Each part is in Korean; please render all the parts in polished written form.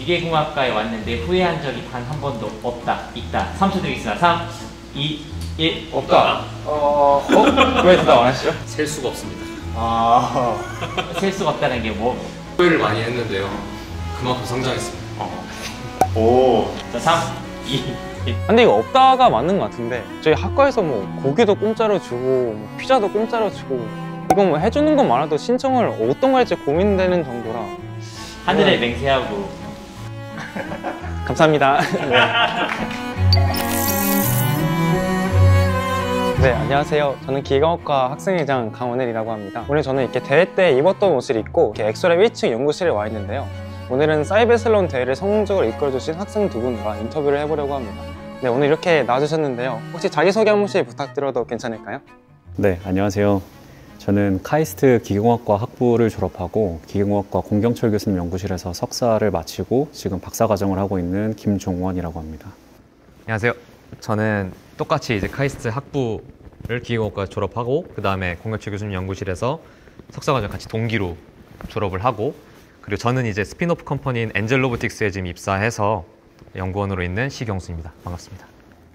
기계공학과에 왔는데 후회한 적이 단 한 번도 없다, 있다. 3초 드리겠습니다. 3, 2, 1. 없다. 왜 대답 안 하시죠? 셀 수가 없습니다. 셀 수가 없다는 게 뭐? 후회를 많이 했는데요. 그만큼 성장했습니다. 오. 자, 3, 2, 1. 근데 이거 없다가 맞는 것 같은데 저희 학과에서 뭐 고기도 공짜로 주고 뭐 피자도 공짜로 주고 이거 뭐 해주는 것 많아도 신청을 어떤 거 할지 고민되는 정도라 하늘에 맹세하고. 감사합니다. 네, 안녕하세요. 저는 기계공학과 학생회장 강원일이라고 합니다. 오늘 저는 이렇게 대회 때 입었던 옷을 입고 이렇게 엑소랩 1층 연구실에 와 있는데요. 오늘은 사이버슬론 대회를 성공적으로 이끌어주신 학생 두 분과 인터뷰를 해보려고 합니다. 네, 오늘 이렇게 나와주셨는데요. 혹시 자기소개 한 번씩 부탁드려도 괜찮을까요? 네, 안녕하세요. 저는 카이스트 기계공학과 학부를 졸업하고 기계공학과 공경철 교수님 연구실에서 석사를 마치고 지금 박사과정을 하고 있는 김종원이라고 합니다. 안녕하세요. 저는 똑같이 이제 카이스트 학부를 기계공학과 졸업하고 그 다음에 공경철 교수님 연구실에서 석사과정 같이 동기로 졸업을 하고 그리고 저는 이제 스핀오프 컴퍼니인 엔젤 로보틱스에 지금 입사해서 연구원으로 있는 시경수입니다. 반갑습니다.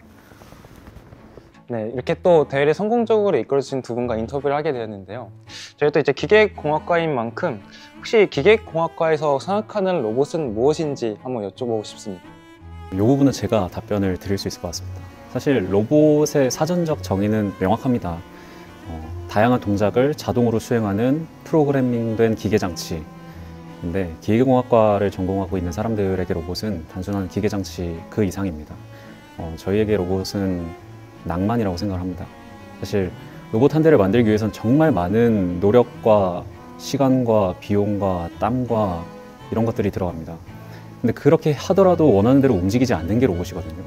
네, 이렇게 또 대회를 성공적으로 이끌어주신 두 분과 인터뷰를 하게 되었는데요. 저희도 이제 기계공학과인 만큼 혹시 기계공학과에서 생각하는 로봇은 무엇인지 한번 여쭤보고 싶습니다. 이 부분은 제가 답변을 드릴 수 있을 것 같습니다. 사실 로봇의 사전적 정의는 명확합니다. 다양한 동작을 자동으로 수행하는 프로그래밍된 기계장치. 근데 기계공학과를 전공하고 있는 사람들에게 로봇은 단순한 기계장치 그 이상입니다. 저희에게 로봇은 낭만이라고 생각을 합니다. 사실 로봇 한 대를 만들기 위해서는 정말 많은 노력과 시간과 비용과 땀과 이런 것들이 들어갑니다. 근데 그렇게 하더라도 원하는 대로 움직이지 않는 게 로봇이거든요.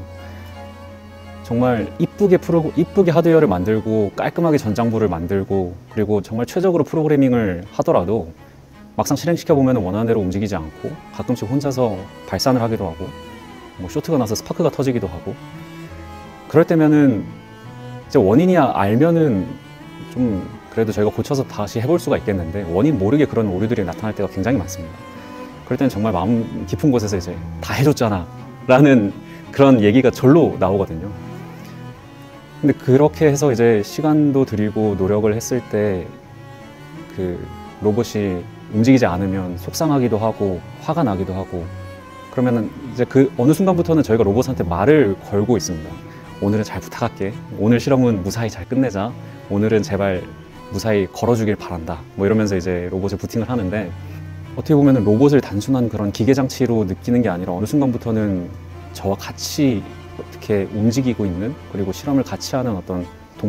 정말 이쁘게 하드웨어를 만들고 깔끔하게 전장부를 만들고 그리고 정말 최적으로 프로그래밍을 하더라도 막상 실행시켜보면 원하는 대로 움직이지 않고 가끔씩 혼자서 발산을 하기도 하고 뭐 쇼트가 나서 스파크가 터지기도 하고 그럴 때면은 이제 원인이 알면은 좀 그래도 저희가 고쳐서 다시 해볼 수가 있겠는데 원인 모르게 그런 오류들이 나타날 때가 굉장히 많습니다. 그럴 때는 정말 마음 깊은 곳에서 이제 다 해줬잖아 라는 그런 얘기가 절로 나오거든요. 근데 그렇게 해서 이제 시간도 들이고 노력을 했을 때 그 로봇이 움직이지 않으면 속상하기도 하고 화가 나기도 하고 그러면은 이제 그 어느 순간부터는 저희가 로봇한테 말을 걸고 있습니다. 오늘은 잘 부탁할게. 오늘 실험은 무사히 잘 끝내자. 오늘은 제발 무사히 걸어주길 바란다. 뭐 이러면서 이제 로봇을 부팅을 하는데 어떻게 보면 로봇을 단순한 그런 기계장치로 느끼는 게 아니라 어느 순간부터는 저와 같이 어떻게 움직이고 있는 그리고 실험을 같이 하는 어떤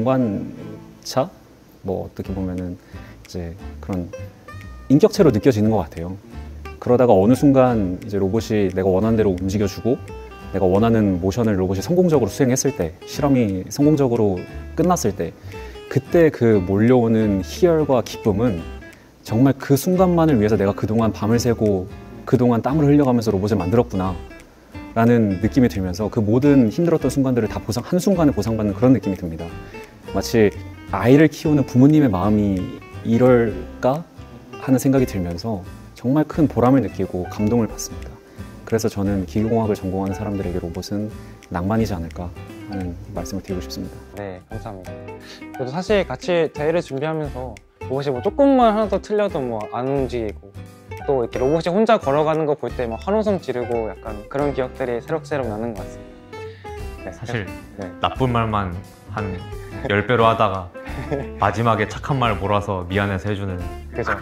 동반차? 뭐 어떻게 보면은 이제 그런 인격체로 느껴지는 것 같아요. 그러다가 어느 순간 이제 로봇이 내가 원하는 대로 움직여주고 내가 원하는 모션을 로봇이 성공적으로 수행했을 때 실험이 성공적으로 끝났을 때 그때 그 몰려오는 희열과 기쁨은 정말 그 순간만을 위해서 내가 그동안 밤을 새고 그동안 땀을 흘려가면서 로봇을 만들었구나 라는 느낌이 들면서 그 모든 힘들었던 순간들을 다 한순간에 보상받는 그런 느낌이 듭니다. 마치 아이를 키우는 부모님의 마음이 이럴까 하는 생각이 들면서 정말 큰 보람을 느끼고 감동을 받습니다. 그래서 저는 기계공학을 전공하는 사람들에게 로봇은 낭만이지 않을까 하는 말씀을 드리고 싶습니다. 네, 감사합니다. 그래도 사실 같이 대회를 준비하면서 로봇이 뭐 조금만 하나도 틀려도 뭐 안 움직이고 또 이렇게 로봇이 혼자 걸어가는 거 볼 때 막 환호성 지르고 약간 그런 기억들이 새록새록 나는 것 같습니다. 네, 사실 네. 나쁜 말만 한 10배로 하다가 마지막에 착한 말 몰아서 미안해서 해주는 그죠.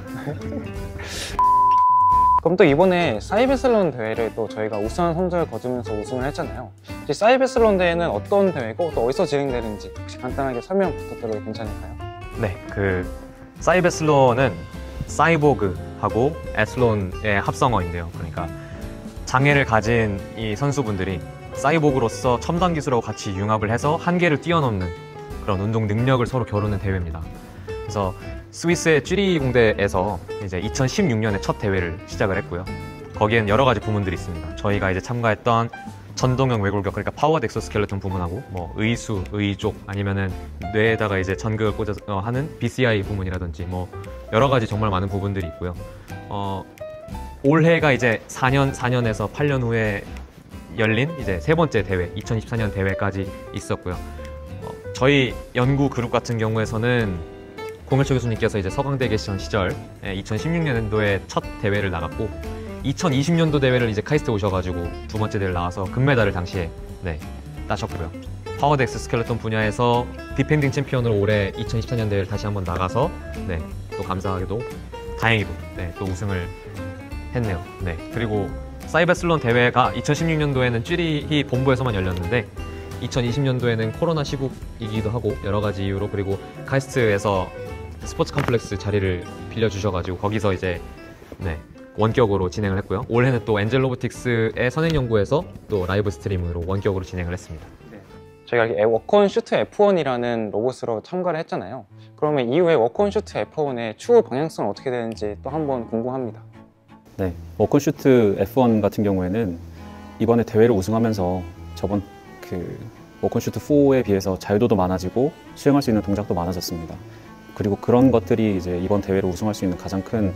그럼 또 이번에 사이버슬론 대회를 또 저희가 우수한 성적을 거두면서 우승을 했잖아요. 혹시 사이버슬론 대회는 어떤 대회고 또 어디서 진행되는지 혹시 간단하게 설명 부탁드려도 괜찮을까요? 네, 그 사이버슬론은 사이보그하고 에슬론의 합성어인데요. 그러니까 장애를 가진 이 선수분들이 사이보그로서 첨단 기술하고 같이 융합을 해서 한계를 뛰어넘는 그런 운동 능력을 서로 겨루는 대회입니다. 그래서 스위스의 쥐리 공대에서 이제 2016년에 첫 대회를 시작을 했고요. 거기엔 여러 가지 부문들이 있습니다. 저희가 이제 참가했던 전동형 외골격, 그러니까 파워드 엑소스켈레톤 부문하고 뭐 의수, 의족 아니면은 뇌에다가 이제 전극을 꽂아서 하는 BCI 부문이라든지 뭐 여러 가지 정말 많은 부분들이 있고요. 올해가 이제 4년에서 8년 후에 열린 이제 세 번째 대회, 2024년 대회까지 있었고요. 저희 연구 그룹 같은 경우에서는 공일초 교수님께서 이제 서강대에 계시던 시절 2016년도에 첫 대회를 나갔고 2020년도 대회를 이제 카이스트 오셔가지고 두 번째 대회를 나와서 금메달을 당시에 따셨고요. 파워덱스 스켈레톤 분야에서 디펜딩 챔피언으로 올해 2024년 대회를 다시 한번 나가서 또 감사하게도 다행히도 또 우승을 했네요. 그리고 사이베슬론 대회가 2016년도에는 쭈리히 본부에서만 열렸는데 2020년도에는 코로나 시국이기도 하고 여러 가지 이유로, 그리고 카이스트에서 스포츠 컴플렉스 자리를 빌려주셔가지고 거기서 이제 원격으로 진행을 했고요. 올해는 또 엔젤 로보틱스의 선행연구에서 또 라이브 스트림으로 원격으로 진행을 했습니다. 저희가 워크온 슈트 F1이라는 로봇으로 참가를 했잖아요. 그러면 이후에 워크온 슈트 F1의 추후 방향성은 어떻게 되는지 또 한번 궁금합니다. 네, 워크온 슈트 F1 같은 경우에는 이번에 대회를 우승하면서 저번 워크온 슈트 4에 비해서 자유도도 많아지고 수행할 수 있는 동작도 많아졌습니다. 그리고 그런 것들이 이제 이번 대회를 우승할 수 있는 가장 큰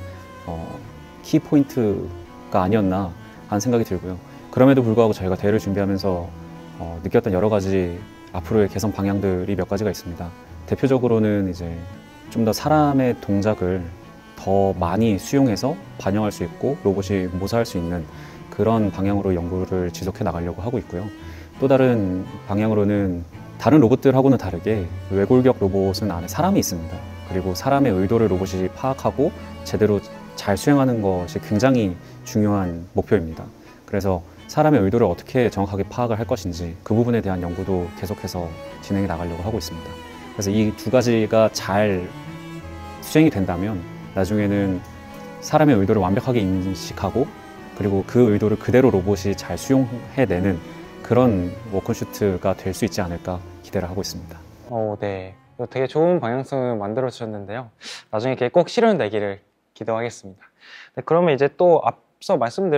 키포인트가 아니었나 하는 생각이 들고요. 그럼에도 불구하고 저희가 대회를 준비하면서 느꼈던 여러 가지 앞으로의 개선 방향들이 몇 가지가 있습니다. 대표적으로는 이제 좀 더 사람의 동작을 더 많이 수용해서 반영할 수 있고 로봇이 모사할 수 있는 그런 방향으로 연구를 지속해 나가려고 하고 있고요. 또 다른 방향으로는 다른 로봇들하고는 다르게 외골격 로봇은 안에 사람이 있습니다. 그리고 사람의 의도를 로봇이 파악하고 제대로 잘 수행하는 것이 굉장히 중요한 목표입니다. 그래서 사람의 의도를 어떻게 정확하게 파악을 할 것인지 그 부분에 대한 연구도 계속해서 진행해 나가려고 하고 있습니다. 그래서 이 두 가지가 잘 수행이 된다면 나중에는 사람의 의도를 완벽하게 인식하고 그리고 그 의도를 그대로 로봇이 잘 수용해내는 그런 워크온 슈트가 될 수 있지 않을까 기대를 하고 있습니다. 네. 되게 좋은 방향성을 만들어 주셨는데요. 나중에 이렇게 꼭 실현되기를 기도하겠습니다. 그러면 이제 또 앞서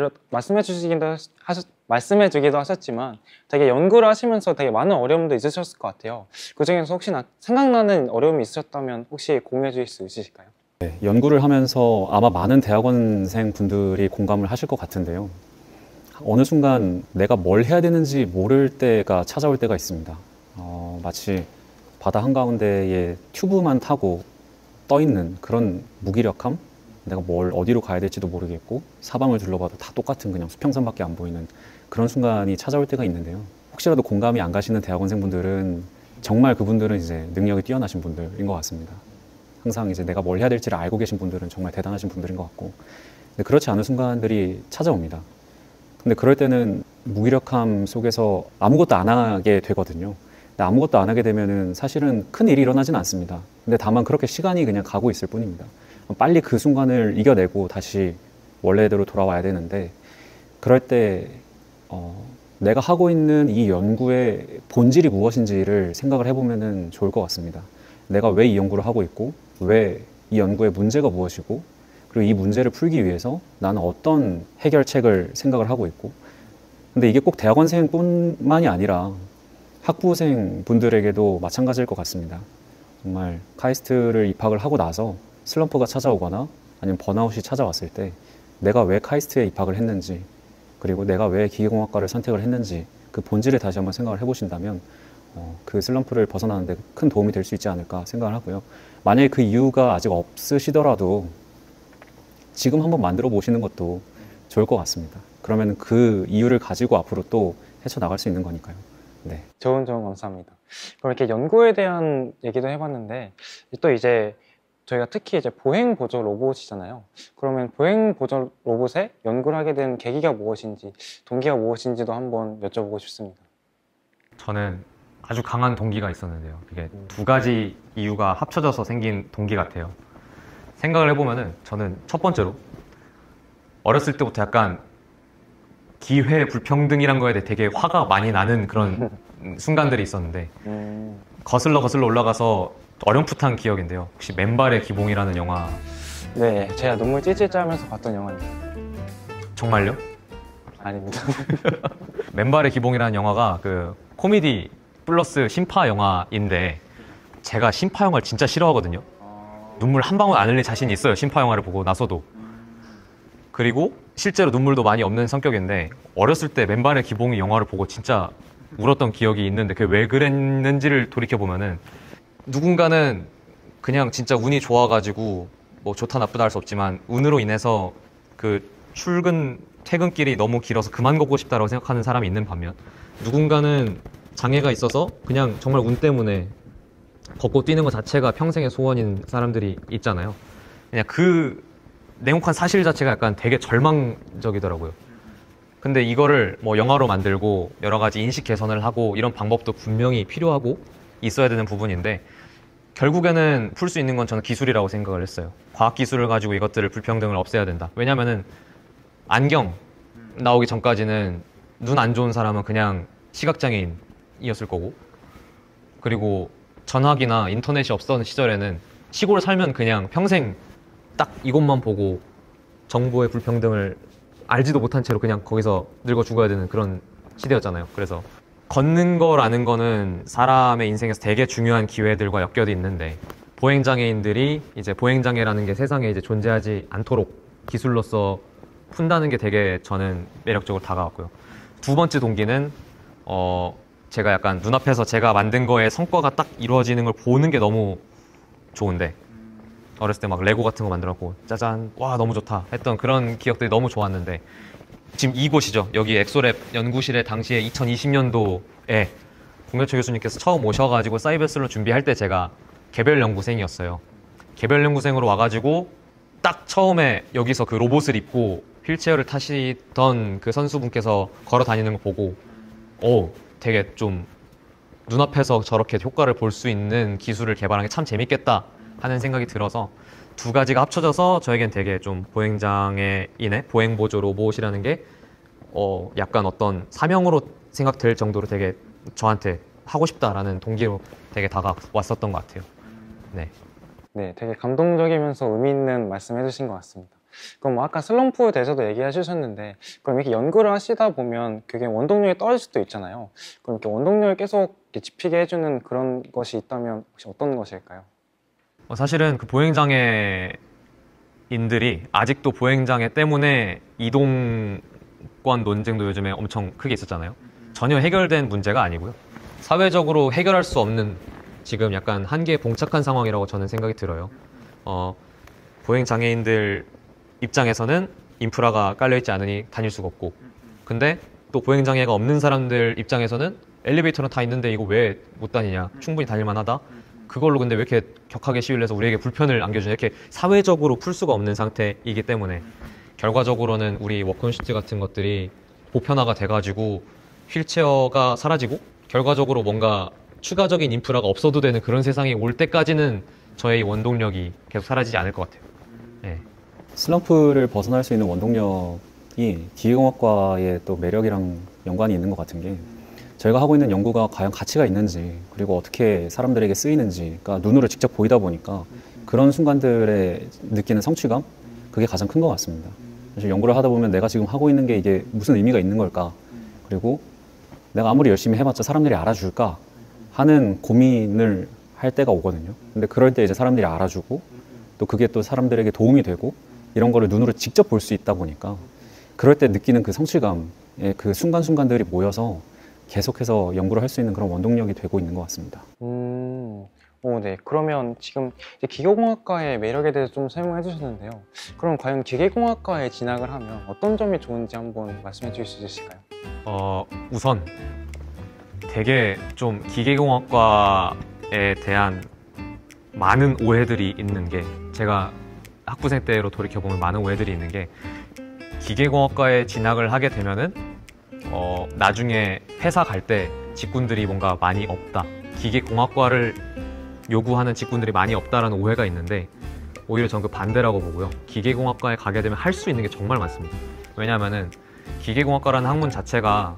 말씀해 주기도 하셨지만 되게 연구를 하시면서 되게 많은 어려움도 있으셨을 것 같아요. 그 중에서 혹시나 생각나는 어려움이 있으셨다면 혹시 공유해 주실 수 있으실까요? 네, 연구를 하면서 아마 많은 대학원생 분들이 공감을 하실 것 같은데요. 어느 순간 내가 뭘 해야 되는지 모를 때가 찾아올 때가 있습니다. 마치 바다 한가운데에 튜브만 타고 떠 있는 그런 무기력함? 내가 어디로 가야 될지도 모르겠고 사방을 둘러봐도 다 똑같은 그냥 수평선밖에 안 보이는 그런 순간이 찾아올 때가 있는데요. 혹시라도 공감이 안 가시는 대학원생분들은 정말 그분들은 이제 능력이 뛰어나신 분들인 것 같습니다. 항상 이제 내가 뭘 해야 될지를 알고 계신 분들은 정말 대단하신 분들인 것 같고, 근데 그렇지 않은 순간들이 찾아옵니다. 근데 그럴 때는 무기력함 속에서 아무것도 안 하게 되거든요. 근데 아무것도 안 하게 되면은 사실은 큰 일이 일어나진 않습니다. 근데 다만 그렇게 시간이 그냥 가고 있을 뿐입니다. 빨리 그 순간을 이겨내고 다시 원래대로 돌아와야 되는데, 그럴 때 내가 하고 있는 이 연구의 본질이 무엇인지를 생각을 해보면 좋을 것 같습니다. 내가 왜 이 연구를 하고 있고 왜 이 연구의 문제가 무엇이고 그리고 이 문제를 풀기 위해서 나는 어떤 해결책을 생각을 하고 있고, 근데 이게 꼭 대학원생뿐만이 아니라 학부생 분들에게도 마찬가지일 것 같습니다. 정말 카이스트를 입학을 하고 나서 슬럼프가 찾아오거나 아니면 번아웃이 찾아왔을 때 내가 왜 카이스트에 입학을 했는지 그리고 내가 왜 기계공학과를 선택을 했는지 그 본질을 다시 한번 생각을 해보신다면 그 슬럼프를 벗어나는 데 큰 도움이 될 수 있지 않을까 생각을 하고요. 만약에 그 이유가 아직 없으시더라도 지금 한번 만들어 보시는 것도 좋을 것 같습니다. 그러면 그 이유를 가지고 앞으로 또 헤쳐나갈 수 있는 거니까요. 네. 좋은 조언 감사합니다. 그럼 이렇게 연구에 대한 얘기도 해봤는데 또 이제 저희가 특히 이제 보행 보조 로봇이잖아요. 그러면 보행 보조 로봇에 연구를 하게 된 계기가 무엇인지, 동기가 무엇인지도 한번 여쭤보고 싶습니다. 저는 아주 강한 동기가 있었는데요. 그게 두 가지 이유가 합쳐져서 생긴 동기 같아요. 생각을 해보면은 저는 첫 번째로 어렸을 때부터 약간 기회 불평등이란 거에 대해 되게 화가 많이 나는 그런 순간들이 있었는데 거슬러 올라가서 어렴풋한 기억인데요. 혹시 맨발의 기봉이라는 영화? 네, 제가 눈물 찔찔 짜면서 봤던 영화입니다. 정말요? 아닙니다. 맨발의 기봉이라는 영화가 그 코미디 플러스 심파 영화인데 제가 심파 영화를 진짜 싫어하거든요. 눈물 한 방울 안 흘릴 자신이 있어요. 심파 영화를 보고 나서도. 그리고 실제로 눈물도 많이 없는 성격인데 어렸을 때 맨발의 기봉이 영화를 보고 진짜 울었던 기억이 있는데 그게 왜 그랬는지를 돌이켜보면은 누군가는 그냥 진짜 운이 좋아가지고 뭐 좋다 나쁘다 할 수 없지만 운으로 인해서 그 퇴근길이 너무 길어서 그만 걷고 싶다라고 생각하는 사람이 있는 반면 누군가는 장애가 있어서 그냥 정말 운 때문에 걷고 뛰는 것 자체가 평생의 소원인 사람들이 있잖아요. 그냥 그 냉혹한 사실 자체가 약간 되게 절망적이더라고요. 근데 이거를 뭐 영화로 만들고 여러 가지 인식 개선을 하고 이런 방법도 분명히 필요하고 있어야 되는 부분인데 결국에는 풀 수 있는 건 저는 기술이라고 생각을 했어요. 과학기술을 가지고 이것들을 불평등을 없애야 된다. 왜냐면은 안경 나오기 전까지는 눈 안 좋은 사람은 그냥 시각장애인이었을 거고 그리고 전화기나 인터넷이 없었던 시절에는 시골 살면 그냥 평생 딱 이것만 보고 정보의 불평등을 알지도 못한 채로 그냥 거기서 늙어 죽어야 되는 그런 시대였잖아요. 그래서 걷는 거라는 거는 사람의 인생에서 되게 중요한 기회들과 엮여져 있는데 보행장애인들이 이제 보행장애라는 게 세상에 이제 존재하지 않도록 기술로서 푼다는 게 되게 저는 매력적으로 다가왔고요. 두 번째 동기는 제가 약간 눈앞에서 제가 만든 거에 성과가 딱 이루어지는 걸 보는 게 너무 좋은데 어렸을 때 막 레고 같은 거 만들었고 짜잔 와 너무 좋다 했던 그런 기억들이 너무 좋았는데 지금 이곳이죠. 여기 엑소랩 연구실에 당시에 2020년도에 공교초 교수님께서 처음 오셔가지고 사이버슬론 준비할 때 제가 개별 연구생이었어요. 개별 연구생으로 와가지고 딱 처음에 여기서 그 로봇을 입고 휠체어를 타시던 그 선수분께서 걸어 다니는 거 보고 되게 좀 눈앞에서 저렇게 효과를 볼 수 있는 기술을 개발하는 게 참 재밌겠다 하는 생각이 들어서 두 가지가 합쳐져서 저에겐 되게 좀 보행장애인의 보행보조 로봇이라는 게 약간 어떤 사명으로 생각될 정도로 되게 저한테 하고 싶다라는 동기로 되게 다가왔었던 것 같아요. 네. 네, 되게 감동적이면서 의미 있는 말씀 해주신 것 같습니다. 그럼 뭐 아까 슬럼프에 대해서도 얘기해 주셨는데 그럼 이렇게 연구를 하시다 보면 그게 원동력이 떨어질 수도 있잖아요. 그럼 이렇게 원동력을 계속 이렇게 지피게 해주는 그런 것이 있다면 혹시 어떤 것일까요? 사실은 그 보행장애인들이 아직도 보행장애 때문에 이동권 논쟁도 요즘에 엄청 크게 있었잖아요. 전혀 해결된 문제가 아니고요. 사회적으로 해결할 수 없는 지금 약간 한계에 봉착한 상황이라고 저는 생각이 들어요. 보행장애인들 입장에서는 인프라가 깔려있지 않으니 다닐 수가 없고 근데 또 보행장애가 없는 사람들 입장에서는 엘리베이터는 다 있는데 이거 왜 못 다니냐 충분히 다닐만 하다 그걸로 근데 왜 이렇게 격하게 시위를 해서 우리에게 불편을 안겨주냐 이렇게 사회적으로 풀 수가 없는 상태이기 때문에 결과적으로는 우리 워크온시트 같은 것들이 보편화가 돼가지고 휠체어가 사라지고 결과적으로 뭔가 추가적인 인프라가 없어도 되는 그런 세상이 올 때까지는 저의 원동력이 계속 사라지지 않을 것 같아요. 네. 슬럼프를 벗어날 수 있는 원동력이 기계공학과의 또 매력이랑 연관이 있는 것 같은 게 저희가 하고 있는 연구가 과연 가치가 있는지 그리고 어떻게 사람들에게 쓰이는지 그러니까 눈으로 직접 보이다 보니까 그런 순간들에 느끼는 성취감 그게 가장 큰 것 같습니다. 사실 연구를 하다 보면 내가 지금 하고 있는 게 이게 무슨 의미가 있는 걸까 그리고 내가 아무리 열심히 해봤자 사람들이 알아줄까 하는 고민을 할 때가 오거든요. 근데 그럴 때 이제 사람들이 알아주고 또 그게 또 사람들에게 도움이 되고 이런 거를 눈으로 직접 볼 수 있다 보니까 그럴 때 느끼는 그 성취감의 그 순간순간들이 모여서 계속해서 연구를 할 수 있는 그런 원동력이 되고 있는 것 같습니다. 네. 그러면 지금 이제 기계공학과의 매력에 대해서 좀 설명해 주셨는데요. 그럼 과연 기계공학과에 진학을 하면 어떤 점이 좋은지 한번 말씀해 주실 수 있으실까요? 우선 되게 좀 기계공학과에 대한 많은 오해들이 있는 게 제가 학부생 때로 돌이켜보면 많은 오해들이 있는 게 기계공학과에 진학을 하게 되면은 나중에 회사 갈 때 직군들이 뭔가 많이 없다 기계공학과를 요구하는 직군들이 많이 없다라는 오해가 있는데 오히려 전 그 반대라고 보고요. 기계공학과에 가게 되면 할 수 있는 게 정말 많습니다. 왜냐하면은 기계공학과라는 학문 자체가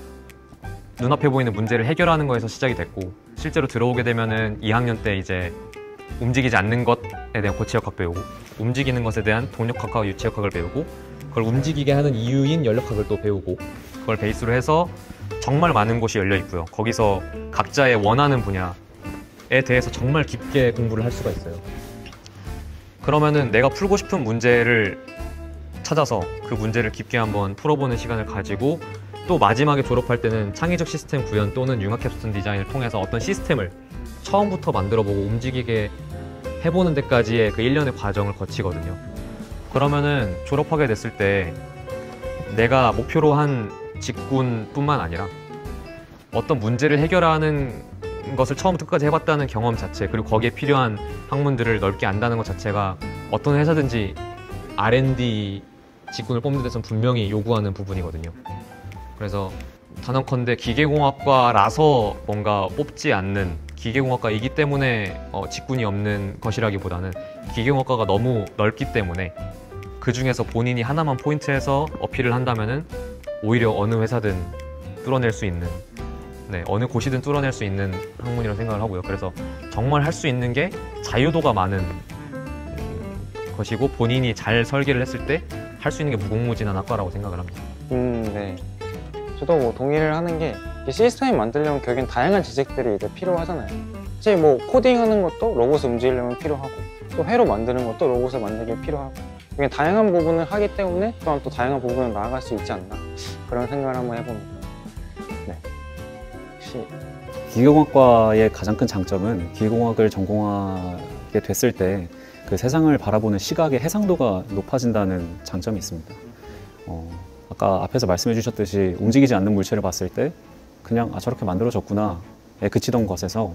눈앞에 보이는 문제를 해결하는 거에서 시작이 됐고 실제로 들어오게 되면은 2학년 때 이제 움직이지 않는 것에 대한 고체역학 배우고 움직이는 것에 대한 동력학과 유체역학을 배우고 그걸 움직이게 하는 이유인 연력학을 또 배우고 그걸 베이스로 해서 정말 많은 곳이 열려 있고요. 거기서 각자의 원하는 분야에 대해서 정말 깊게 공부를 할 수가 있어요. 그러면은 내가 풀고 싶은 문제를 찾아서 그 문제를 깊게 한번 풀어보는 시간을 가지고 또 마지막에 졸업할 때는 창의적 시스템 구현 또는 융합 캡스톤 디자인을 통해서 어떤 시스템을 처음부터 만들어보고 움직이게 해보는 데까지의 그 1년의 과정을 거치거든요. 그러면은 졸업하게 됐을 때 내가 목표로 한 직군뿐만 아니라 어떤 문제를 해결하는 것을 처음부터 끝까지 해봤다는 경험 자체, 그리고 거기에 필요한 학문들을 넓게 안다는 것 자체가 어떤 회사든지 R&D 직군을 뽑는 데선 분명히 요구하는 부분이거든요. 그래서 단언컨대 기계공학과라서 뭔가 뽑지 않는, 기계공학과이기 때문에 직군이 없는 것이라기보다는 기계공학과가 너무 넓기 때문에 그 중에서 본인이 하나만 포인트해서 어필을 한다면은 오히려 어느 회사든 뚫어낼 수 있는, 어느 곳이든 뚫어낼 수 있는 학문이라고 생각을 하고요. 그래서 정말 할 수 있는 게 자유도가 많은 것이고, 본인이 잘 설계를 했을 때 할 수 있는 게 무궁무진한 학과라고 생각을 합니다. 네. 저도 뭐 동의를 하는 게, 이 시스템을 만들려면 결국엔 다양한 지식들이 이제 필요하잖아요. 사실 뭐 코딩하는 것도 로봇을 움직이려면 필요하고, 또 회로 만드는 것도 로봇을 만들기 필요하고, 그냥 다양한 부분을 하기 때문에 또한 또 다양한 부분을 나아갈 수 있지 않나, 그런 생각을 한번 해봅니다. 네. 혹시 기계공학과의 가장 큰 장점은 기계공학을 전공하게 됐을 때 그 세상을 바라보는 시각의 해상도가 높아진다는 장점이 있습니다. 아까 앞에서 말씀해 주셨듯이 움직이지 않는 물체를 봤을 때 그냥 저렇게 만들어졌구나에 그치던 것에서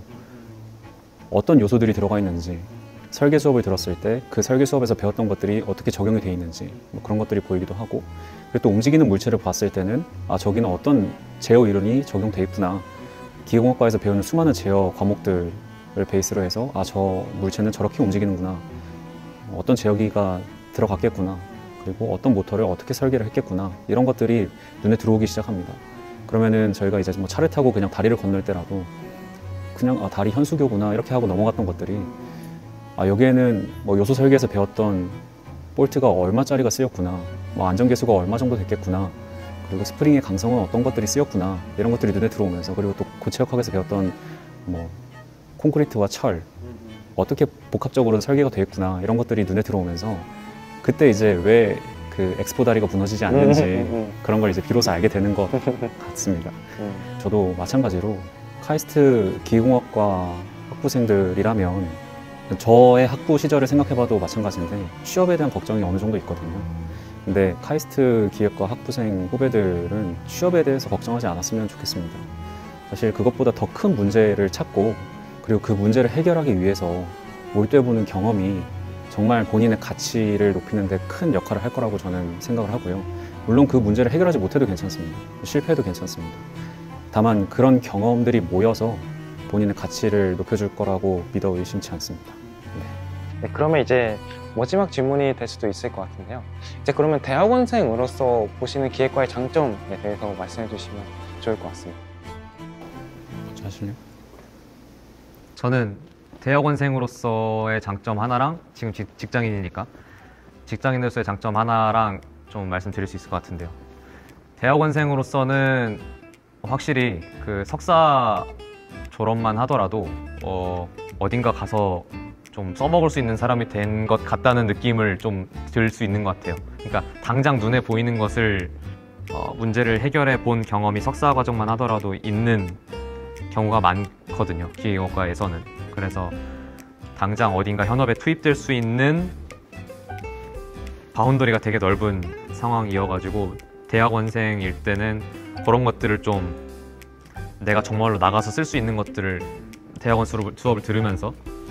어떤 요소들이 들어가 있는지, 설계 수업을 들었을 때 그 설계 수업에서 배웠던 것들이 어떻게 적용이 돼 있는지 뭐 그런 것들이 보이기도 하고, 그리고 또 움직이는 물체를 봤을 때는 저기는 어떤 제어 이론이 적용돼 있구나, 기계공학과에서 배우는 수많은 제어 과목들을 베이스로 해서 저 물체는 저렇게 움직이는구나, 어떤 제어기가 들어갔겠구나, 그리고 어떤 모터를 어떻게 설계를 했겠구나, 이런 것들이 눈에 들어오기 시작합니다. 그러면은 저희가 이제 뭐 차를 타고 그냥 다리를 건널 때라도 그냥 다리 현수교구나 이렇게 하고 넘어갔던 것들이 여기에는 뭐 요소 설계에서 배웠던 볼트가 얼마짜리가 쓰였구나, 뭐 안전계수가 얼마 정도 됐겠구나, 그리고 스프링의 강성은 어떤 것들이 쓰였구나, 이런 것들이 눈에 들어오면서, 그리고 또 고체역학에서 배웠던 뭐 콘크리트와 철 어떻게 복합적으로 설계가 되어 있구나, 이런 것들이 눈에 들어오면서 그때 이제 왜 그 엑스포 다리가 무너지지 않는지 그런 걸 이제 비로소 알게 되는 것 같습니다. 저도 마찬가지로 카이스트 기계공학과 학부생들이라면 저의 학부 시절을 생각해봐도 마찬가지인데 취업에 대한 걱정이 어느 정도 있거든요. 근데 카이스트 기계과 학부생 후배들은 취업에 대해서 걱정하지 않았으면 좋겠습니다. 사실 그것보다 더 큰 문제를 찾고, 그리고 그 문제를 해결하기 위해서 몰두해보는 경험이 정말 본인의 가치를 높이는 데 큰 역할을 할 거라고 저는 생각을 하고요. 물론 그 문제를 해결하지 못해도 괜찮습니다. 실패해도 괜찮습니다. 다만 그런 경험들이 모여서 본인의 가치를 높여줄 거라고 믿어 의심치 않습니다. 네, 그러면 이제 마지막 질문이 될 수도 있을 것 같은데요. 이제 그러면 대학원생으로서 보시는 기계과의 장점에 대해서 말씀해 주시면 좋을 것 같습니다. 먼저 하실래요? 저는 대학원생으로서의 장점 하나랑, 지금 직장인이니까 직장인으로서의 장점 하나랑 좀 말씀드릴 수 있을 것 같은데요. 대학원생으로서는 확실히 그 석사 졸업만 하더라도 어딘가 가서 좀 써먹을 수 있는 사람이 된 것 같다는 느낌을 좀 들 수 있는 것 같아요. 그러니까 당장 눈에 보이는 것을 문제를 해결해 본 경험이 석사 과정만 하더라도 있는 경우가 많거든요, 기계공학과에서는. 그래서 당장 어딘가 현업에 투입될 수 있는 바운더리가 되게 넓은 상황이어가지고, 대학원생일 때는 그런 것들을 좀 내가 정말로 나가서 쓸 수 있는 것들을 대학원 수업을 들으면서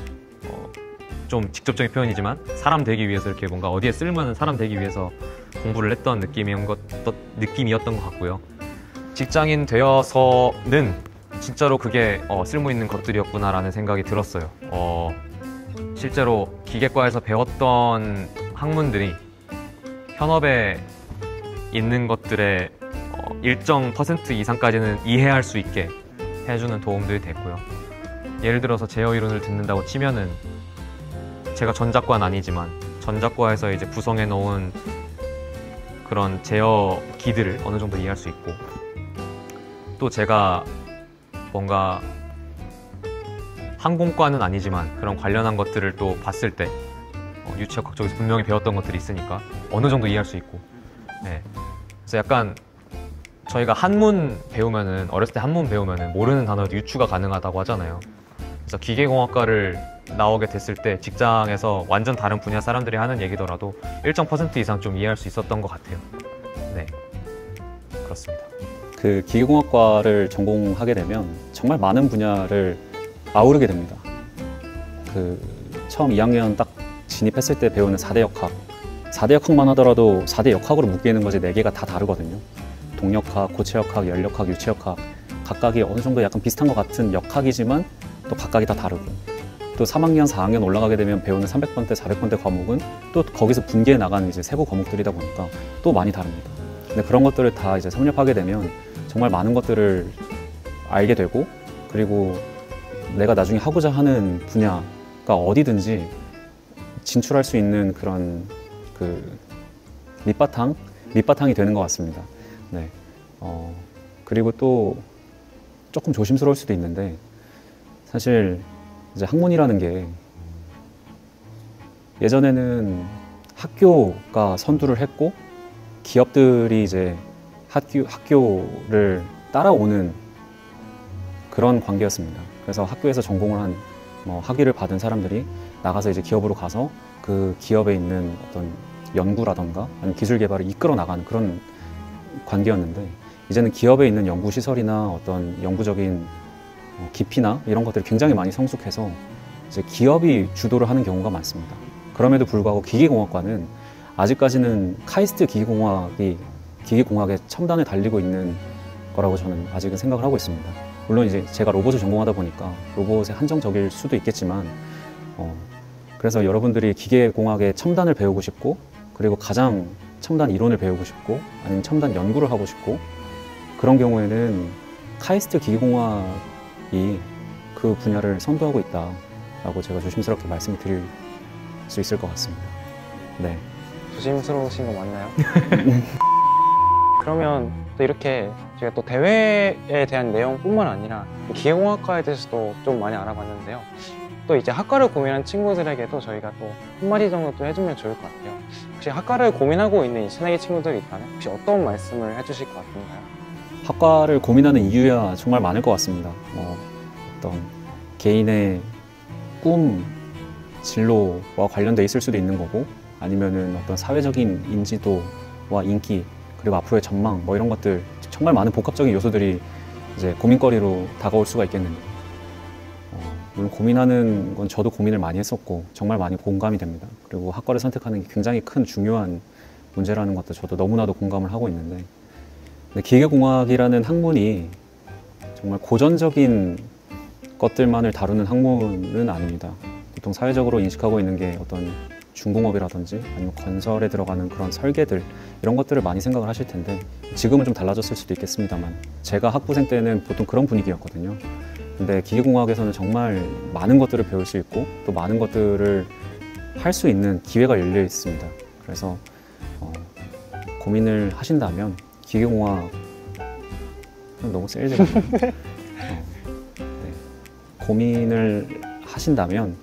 좀 직접적인 표현이지만 사람 되기 위해서 이렇게 뭔가 어디에 쓸만한 사람 되기 위해서 공부를 했던 느낌이었던 것 같고요. 직장인 되어서는 진짜로 그게 쓸모 있는 것들이었구나라는 생각이 들었어요. 실제로 기계과에서 배웠던 학문들이 현업에 있는 것들의 일정 퍼센트 이상까지는 이해할 수 있게 해주는 도움들이 됐고요. 예를 들어서 제어 이론을 듣는다고 치면은 제가 전자과는 아니지만 전자과에서 이제 구성해 놓은 그런 제어 기들을 어느 정도 이해할 수 있고, 또 제가 뭔가 항공과는 아니지만 그런 관련한 것들을 또 봤을 때 유체역학 쪽에서 분명히 배웠던 것들이 있으니까 어느 정도 이해할 수 있고. 네. 그래서 약간 저희가 한문 배우면은 어렸을 때 한문 배우면은 모르는 단어도 유추가 가능하다고 하잖아요. 그래서 기계공학과를 나오게 됐을 때 직장에서 완전 다른 분야 사람들이 하는 얘기더라도 일정 퍼센트 이상 좀 이해할 수 있었던 것 같아요. 네, 그렇습니다. 그 기계공학과를 전공하게 되면 정말 많은 분야를 아우르게 됩니다. 그 처음 2학년 딱 진입했을 때 배우는 4대 역학. 4대 역학만 하더라도 4대 역학으로 묶이는 것이 4개가 다 다르거든요. 동역학, 고체역학, 연력학, 유체역학 각각이 어느 정도 약간 비슷한 것 같은 역학이지만 또 각각이 다 다르고 또 3학년, 4학년 올라가게 되면 배우는 300번대, 400번대 과목은 또 거기서 분기해 나가는 이제 세부 과목들이다 보니까 또 많이 다릅니다. 근데 그런 것들을 다 이제 섭렵하게 되면 정말 많은 것들을 알게 되고 그리고 내가 나중에 하고자 하는 분야가 어디든지 진출할 수 있는 그런 그 밑바탕이 되는 것 같습니다. 네. 그리고 또 조금 조심스러울 수도 있는데 사실 이제 학문이라는 게 예전에는 학교가 선두를 했고 기업들이 이제 학교를 따라오는 그런 관계였습니다. 그래서 학교에서 전공을 한 학위를 받은 사람들이 나가서 이제 기업으로 가서 그 기업에 있는 어떤 연구라던가 아니면 기술 개발을 이끌어 나가는 그런 관계였는데 이제는 기업에 있는 연구 시설이나 어떤 연구적인 깊이나 이런 것들이 굉장히 많이 성숙해서 이제 기업이 주도를 하는 경우가 많습니다. 그럼에도 불구하고 기계공학과는 아직까지는 카이스트 기계공학의 첨단을 달리고 있는 거라고 저는 아직은 생각을 하고 있습니다. 물론 이제 제가 로봇을 전공하다 보니까 로봇에 한정적일 수도 있겠지만 그래서 여러분들이 기계공학의 첨단을 배우고 싶고 그리고 가장 첨단 이론을 배우고 싶고 아니면 첨단 연구를 하고 싶고 그런 경우에는 카이스트 기계공학이 그 분야를 선도하고 있다라고 제가 조심스럽게 말씀을 드릴 수 있을 것 같습니다. 네. 조심스러우신 거 맞나요? 그러면 또 이렇게 제가 또 대회에 대한 내용뿐만 아니라 기계공학과에 대해서도 좀 많이 알아봤는데요. 또 이제 학과를 고민한 친구들에게도 저희가 또 한마디 정도 또 해주면 좋을 것 같아요. 혹시 학과를 고민하고 있는 이 새내기 친구들이 있다면 혹시 어떤 말씀을 해주실 것 같은가요? 학과를 고민하는 이유야 정말 많을 것 같습니다. 어떤 개인의 꿈, 진로와 관련돼 있을 수도 있는 거고 아니면은 어떤 사회적인 인지도와 인기 그리고 앞으로의 전망 이런 것들 정말 많은 복합적인 요소들이 이제 고민거리로 다가올 수가 있겠는데 물론 고민하는 건 저도 고민을 많이 했었고 정말 많이 공감이 됩니다. 그리고 학과를 선택하는 게 굉장히 큰 중요한 문제라는 것도 저도 너무나도 공감을 하고 있는데 근데 기계공학이라는 학문이 정말 고전적인 것들만을 다루는 학문은 아닙니다. 보통 사회적으로 인식하고 있는 게 어떤 중공업이라든지 아니면 건설에 들어가는 그런 설계들 이런 것들을 많이 생각을 하실 텐데 지금은 좀 달라졌을 수도 있겠습니다만 제가 학부생 때는 보통 그런 분위기였거든요. 근데 기계공학에서는 정말 많은 것들을 배울 수 있고 또 많은 것들을 할 수 있는 기회가 열려 있습니다. 그래서 고민을 하신다면 기계공학 너무 세일즈 같아요. 네. 고민을 하신다면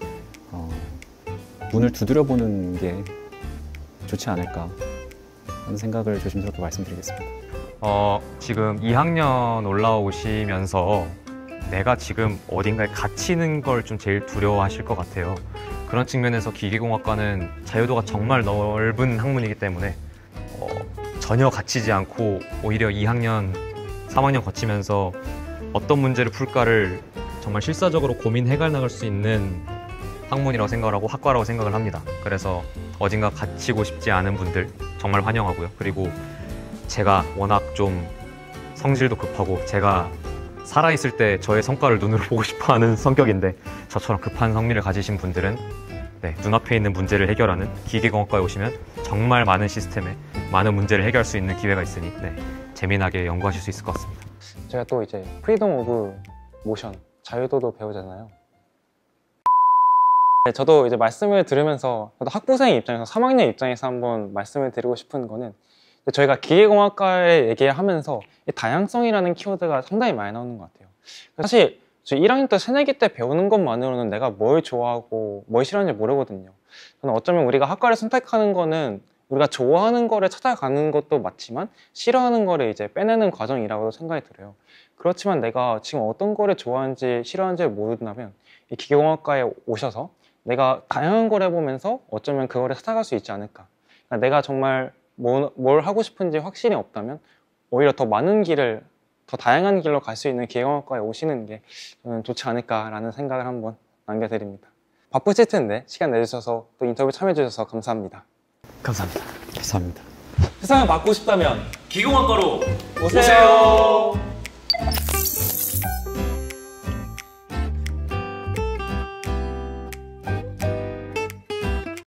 문을 두드려 보는 게 좋지 않을까 하는 생각을 조심스럽게 말씀드리겠습니다. 지금 2학년 올라오시면서 내가 지금 어딘가에 갇히는 걸 좀 제일 두려워하실 것 같아요. 그런 측면에서 기계공학과는 자유도가 정말 넓은 학문이기 때문에 전혀 갇히지 않고 오히려 2학년, 3학년 거치면서 어떤 문제를 풀까를 정말 실사적으로 고민해 나갈 수 있는 학문이라고 생각을 하고 학과라고 생각을 합니다. 그래서 어딘가 갇히고 싶지 않은 분들 정말 환영하고요. 그리고 제가 워낙 좀 성질도 급하고 제가 살아있을 때 저의 성과를 눈으로 보고 싶어하는 성격인데 저처럼 급한 성미를 가지신 분들은 눈앞에 있는 문제를 해결하는 기계공학과에 오시면 정말 많은 시스템에 많은 문제를 해결할 수 있는 기회가 있으니 재미나게 연구하실 수 있을 것 같습니다. 제가 또 이제 프리덤 오브 모션, 자유도도 배우잖아요. 저도 이제 말씀을 들으면서 저도 학부생 입장에서 3학년 입장에서 한번 말씀을 드리고 싶은 거는 저희가 기계공학과에 얘기하면서 이 다양성이라는 키워드가 상당히 많이 나오는 것 같아요. 사실 저 1학년 때 새내기 때 배우는 것만으로는 내가 뭘 좋아하고 뭘 싫어하는지 모르거든요. 저는 어쩌면 우리가 학과를 선택하는 거는 우리가 좋아하는 거를 찾아가는 것도 맞지만 싫어하는 거를 이제 빼내는 과정이라고도 생각이 들어요. 그렇지만 내가 지금 어떤 거를 좋아하는지 싫어하는지를 모른다면 이 기계공학과에 오셔서 내가 다양한 걸 해보면서 어쩌면 그거를 찾아갈 수 있지 않을까. 그러니까 내가 정말 뭘 하고 싶은지 확신이 없다면 오히려 더 많은 길을, 더 다양한 길로 갈 수 있는 기계공학과에 오시는 게 저는 좋지 않을까라는 생각을 한번 남겨드립니다. 바쁘실 텐데 시간 내주셔서 또 인터뷰 참여해주셔서 감사합니다. 감사합니다. 감사합니다. 세상을 바꾸고 싶다면 기공학과로 오세요.